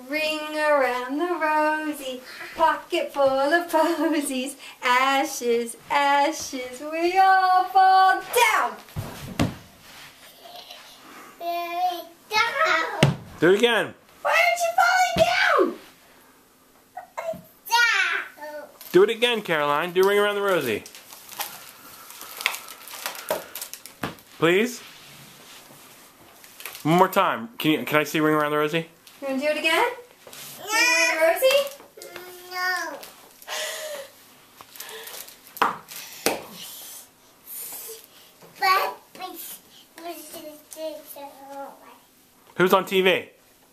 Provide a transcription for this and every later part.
Ring around the rosy, pocket full of posies. Ashes, ashes, we all fall down. Do it again. Why aren't you falling down? Do it again, Caroline. Do Ring Around the Rosie. Please? One more time. Can I see Ring Around the Rosie? You want to do it again? Ring around the Rosie? No. Who's on TV?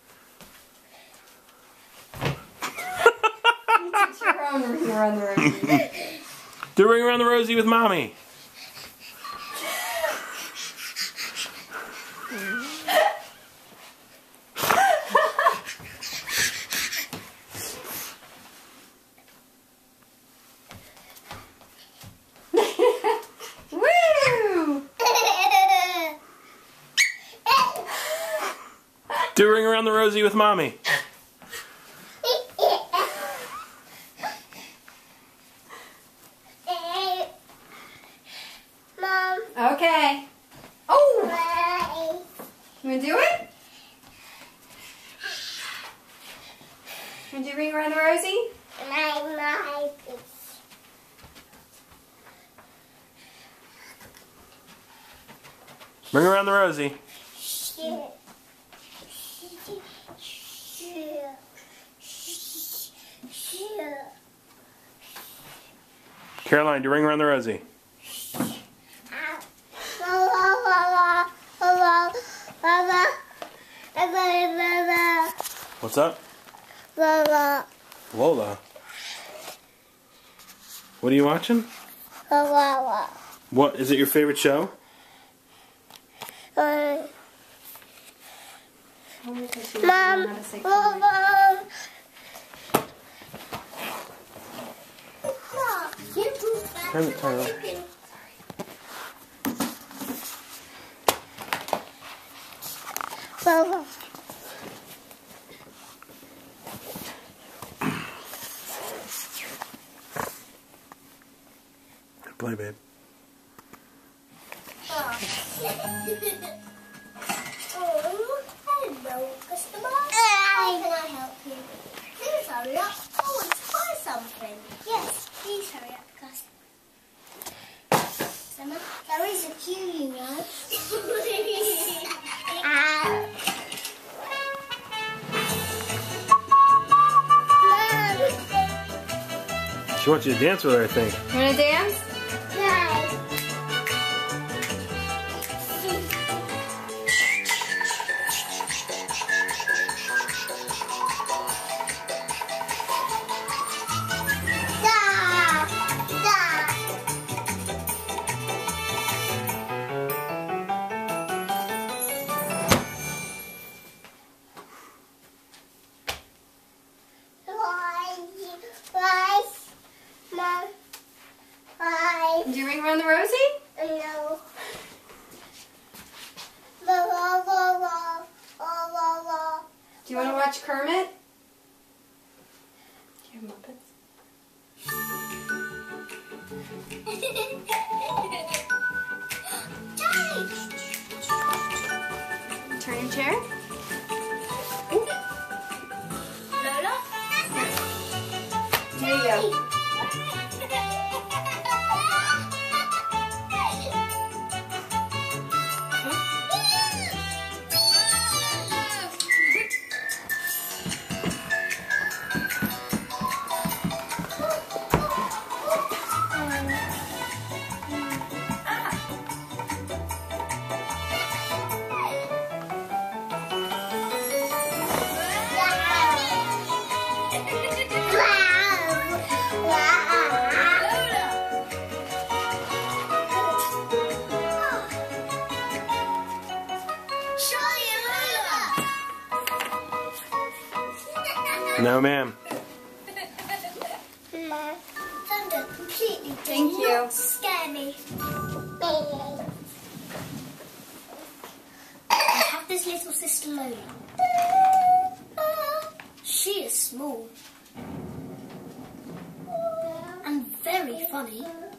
It's your own Ring Around the Rosie. Do Ring Around the Rosie with Mommy. Woo! Do Ring Around the Rosie with Mommy. Mom. Okay. Oh! You want to do it? You want to do Ring Around the Rosie? Ring Around the Rosie. Caroline, do Ring Around the Rosie. What's up? Lola. What are you watching? What, is it your favorite show? Mom. Turn it. Play, babe. Oh, hello, customer. How can I help you? Please hurry up. I want to buy something. Yes, please hurry up, customer. There is a queue, you know. She wants you to dance with her, I think. You want to dance? Do you Ring Around the Rosie? No. Do you want to watch Kermit? Do you have Muppets? Turn your chair. Lola? There you go. No, ma'am. Thunder, completely. Thank you. Not scare me. I have this little sister Lola. small. And very funny.